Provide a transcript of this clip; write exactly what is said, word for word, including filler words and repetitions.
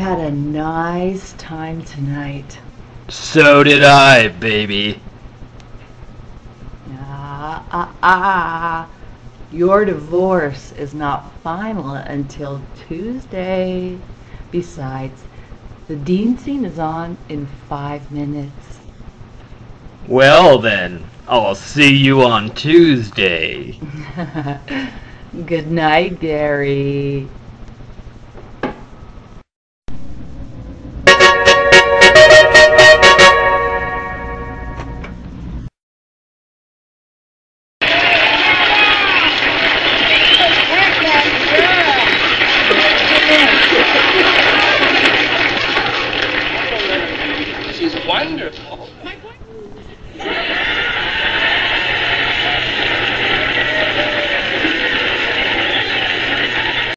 had a nice time tonight. So did I, baby. Ah, ah, ah. Your divorce is not final until Tuesday. Besides, the Dean scene is on in five minutes. Well then, I'll see you on Tuesday. Good night, Gary. She's wonderful.